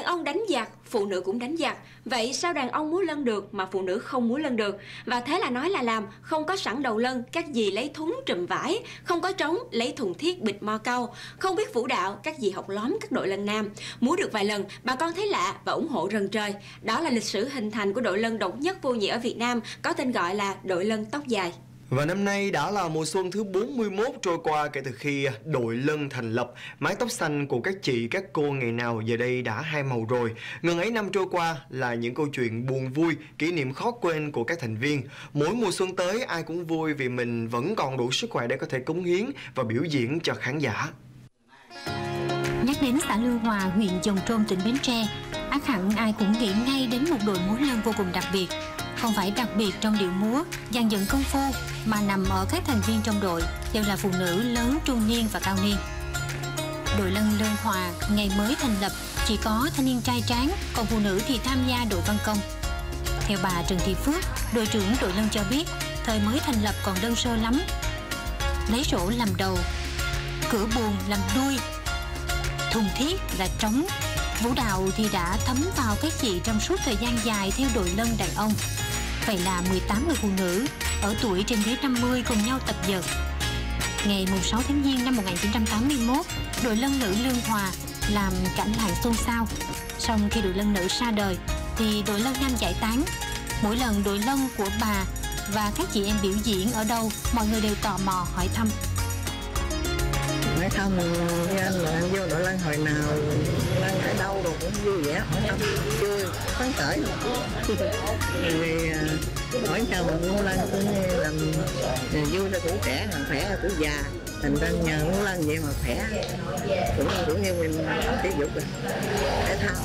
ông đánh giặc, phụ nữ cũng đánh giặc. Vậy sao đàn ông múa lân được mà phụ nữ không múa lân được? Và thế là nói là làm, không có sẵn đầu lân, các dì lấy thúng trùm vải, không có trống, lấy thùng thiết bịt mo cau, không biết vũ đạo, các dì học lóm các đội lân nam. Múa được vài lần, bà con thấy lạ và ủng hộ rần trời. Đó là lịch sử hình thành của đội lân độc nhất vô nhị ở Việt Nam, có tên gọi là đội lân tóc dài. Và năm nay đã là mùa xuân thứ 41 trôi qua kể từ khi đội lân thành lập. Mái tóc xanh của các chị, các cô ngày nào giờ đây đã hai màu rồi. Ngần ấy năm trôi qua là những câu chuyện buồn vui, kỷ niệm khó quên của các thành viên. Mỗi mùa xuân tới ai cũng vui vì mình vẫn còn đủ sức khỏe để có thể cống hiến và biểu diễn cho khán giả. Nhắc đến xã Lương Hòa, huyện Giồng Trôm, tỉnh Bến Tre, ắt hẳn ai cũng nghĩ ngay đến một đội múa lân vô cùng đặc biệt. Không phải đặc biệt trong điệu múa, dàn dựng công phu, mà nằm ở các thành viên trong đội đều là phụ nữ lớn, trung niên và cao niên. Đội lân Lương Hòa ngày mới thành lập chỉ có thanh niên trai tráng, còn phụ nữ thì tham gia đội văn công. Theo bà Trần Thị Phước, đội trưởng đội lân cho biết, thời mới thành lập còn đơn sơ lắm. Lấy rổ làm đầu, cửa buồng làm đuôi, thùng thiết là trống. Vũ đạo thì đã thấm vào các chị trong suốt thời gian dài theo đội lân đàn ông. Vậy là 18 người phụ nữ ở tuổi trên dưới 50 cùng nhau tập dượt. Ngày 6 tháng Giêng năm 1981, đội lân nữ Lương Hòa làm cảnh làng xôn xao. Xong khi đội lân nữ ra đời thì đội lân nam giải tán. Mỗi lần đội lân của bà và các chị em biểu diễn ở đâu, mọi người đều tò mò hỏi thăm. Hỏi thăm anh là anh vô đội lân hồi nào, lân ở đâu rồi cũng vui vẻ, hỏi thăm vui phấn khởi. Vì hỏi sao mà múa lân cứ làm vui cho tuổi trẻ, làm khỏe là tuổi già, thành ra nhờ múa lân vậy mà khỏe, cũng như mình thể dục rồi, thể thao.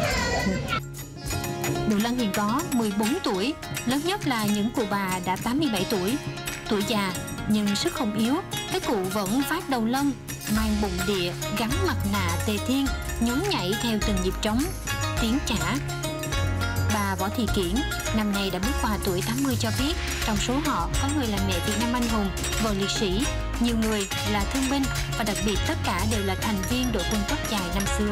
Đội lân hiện có 14 tuổi, lớn nhất là những cụ bà đã 87 tuổi. Tuổi già nhưng sức không yếu, các cụ vẫn phát đầu lân, mang bụng địa, gắn mặt nạ tề thiên, nhún nhảy theo từng nhịp trống, tiếng chả. Bà Võ Thị Kiển năm nay đã bước qua tuổi 80 cho biết, trong số họ có người là mẹ Việt Nam anh hùng, vợ liệt sĩ, nhiều người là thương binh và đặc biệt tất cả đều là thành viên đội quân tóc dài năm xưa.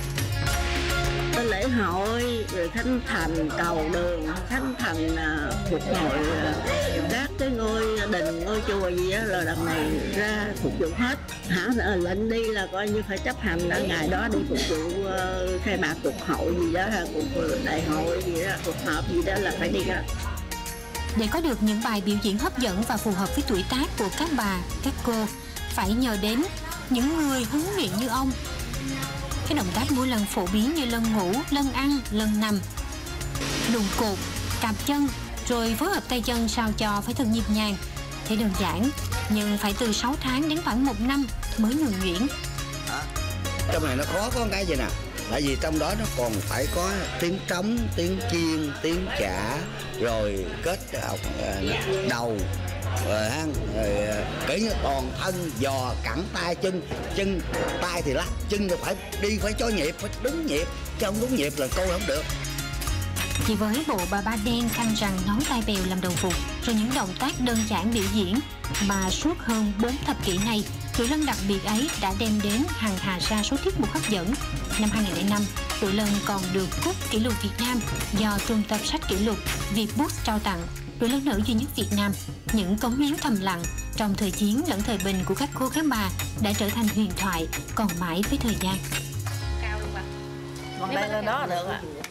Lễ hội rồi khánh thành cầu đường, khánh thành phục hồi các cái ngôi đình, ngôi chùa gì đó là đợt này ra phục vụ hết. Lệnh đi là coi như phải chấp hành ở ngày đó đi phục vụ khai mạc cuộc hội gì đó, cuộc đại hội gì đó, cuộc họp gì đó là phải đi ra. Để có được những bài biểu diễn hấp dẫn và phù hợp với tuổi tác của các bà, các cô, phải nhờ đến những người huấn luyện như ông. Cái động tác múa lân phổ biến như lân ngủ, lân ăn, lân nằm, đùng cột, cạp chân, rồi phối hợp tay chân sao cho phải thật nhịp nhàng. Thế đơn giản, nhưng phải từ 6 tháng đến khoảng 1 năm mới nhuần nhuyễn. Trong này nó khó có cái gì nè, tại vì trong đó nó còn phải có tiếng trống, tiếng chiên, tiếng chả, rồi kết hợp đầu, rồi kỹ như toàn thân, giò, cẳng tay, chân tay thì lắc, chân thì phải đi, phải cho nhịp, phải đúng nhịp, chứ không đúng nhịp là câu không được. Chỉ với bộ bà ba đen, khăn rằn, nón tai bèo làm đồng phục, rồi những động tác đơn giản biểu diễn, mà suốt hơn 4 thập kỷ này, đội lân đặc biệt ấy đã đem đến hàng hà sa số tiết mục hấp dẫn. Năm 2005, đội lân còn được cúp kỷ lục Việt Nam do Trung tâm sách kỷ lục Vietbooks trao tặng. Đội lân nữ duy nhất Việt Nam, những cống hiến thầm lặng trong thời chiến lẫn thời bình của các cô các bà đã trở thành huyền thoại còn mãi với thời gian. Còn đây là đó được ạ.